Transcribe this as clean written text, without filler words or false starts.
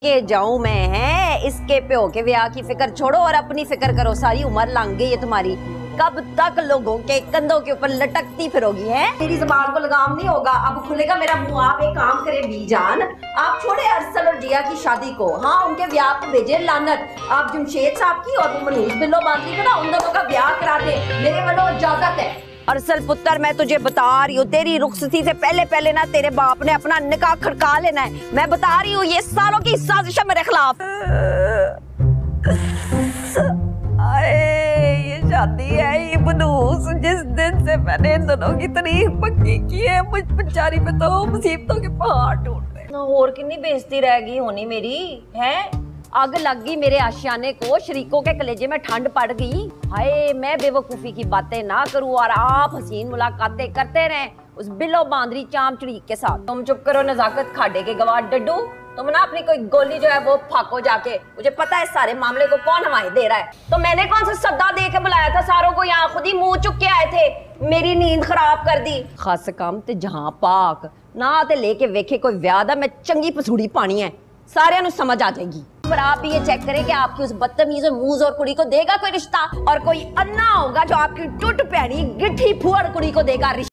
के जाऊं मैं है इसके प्यो के ब्याह की फिक्र छोड़ो और अपनी फिक्र करो। सारी उम्र लंघ गई है तुम्हारी, कब तक लोगों के कंधों के ऊपर लटकती फिरोगी है? मेरी जुबान को लगाम नहीं होगा, अब खुलेगा मेरा मुंह। आप एक काम करें बीजान, आप छोड़े अरसल और जिया की शादी को, हाँ उनके ब्याह को भेजे लानत। आप जमशेद साहब की और मनूज बिल्लो बांधरी को ना उन दोनों का ब्याह करा दे, मेरे वालों इजाजत है। अरसल पुत्र मैं तुझे बता रही हूँ, तेरी रुखसती से पहले पहले ना तेरे बाप ने अपना निकाह खड़का लेना है। मैं बता रही हूँ, ये सालों की साजिश है मेरे खिलाफ। ये शादी है ये बनूस, जिस दिन से मैंने इन दोनों की तारीफ पक्की की है, मुझ बेचारी पे तो मुसीबतों के पहाड़ टूट रहे। और कितनी बेइज्जती रह गई होनी मेरी है। आग लग गई मेरे आशियाने को, शरीकों के कलेजे में ठंड पड़ गई। हाय मैं बेवकूफी की बातें ना करूं और आप हसीन मुलाकातें करते रहें उस बिल्लो बांदरी चाम चुड़ीक के साथ। तुम चुप करो नजाकत खाड़े के गवाह डड्डू, तुम ना अपनी कोई गोली जो है वो फाको जाके। मुझे पता है सारे मामले को कौन हवाएं दे रहा है। तो मैंने कौन सा सद्दा दे के बुलाया था सारों को, यहाँ खुद ही मुंह चुक के आए थे, मेरी नींद खराब कर दी। खास काम ते जहां पाक ना ते लेके वेखे कोई व्याह दा मैं चंगी पसूड़ी पानी है, सारे नु समझ आ जाएगी। पर आप भी ये चेक करें कि आपकी उस बदतमीज और मूज और कुड़ी को देगा कोई रिश्ता, और कोई अन्ना होगा जो आपकी टूट पैनी गिट्ठी फुअड़ कुड़ी को देगा रिश्ता।